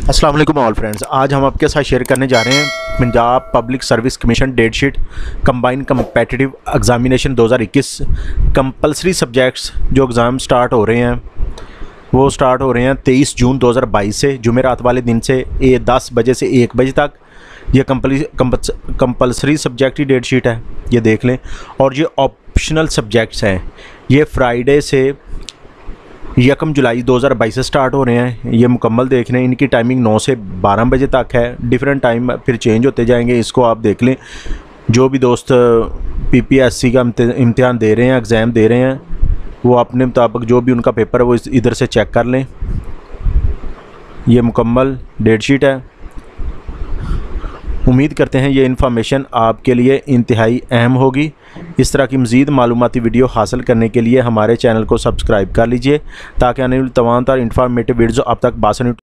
अस्सलाम वालेकुम all friends. आज हम आपके साथ शेयर करने जा रहे हैं Punjab public service commission date sheet combined competitive examination 2021 compulsory subjects जो एग्ज़ाम स्टार्ट हो रहे हैं वो स्टार्ट हो रहे हैं 23 जून 2022 से जुमेरात वाले दिन से 10 बजे से 1 बजे तक। ये कंपलसरी सब्जेक्ट की डेट शीट है, ये देख लें। और ये ऑप्शनल सब्जेक्ट्स हैं, ये फ्राइडे से 1 जुलाई 2022 से स्टार्ट हो रहे हैं। ये मुकम्मल देख लें, इनकी टाइमिंग 9 से 12 बजे तक है। डिफरेंट टाइम फिर चेंज होते जाएंगे, इसको आप देख लें। जो भी दोस्त पीपीएससी का इम्तिहान दे रहे हैं, एग्ज़ाम दे रहे हैं, वो अपने मुताबिक जो भी उनका पेपर है वो इधर से चेक कर लें। ये मुकम्मल डेट शीट है। उम्मीद करते हैं ये इन्फॉर्मेशन आपके लिए इंतहाई अहम होगी। इस तरह की मज़ीद मालूमाती वीडियो हासिल करने के लिए हमारे चैनल को सब्सक्राइब कर लीजिए ताकि आने वाली तमाम इंफॉर्मेटिव वीडियो आप तक बासानी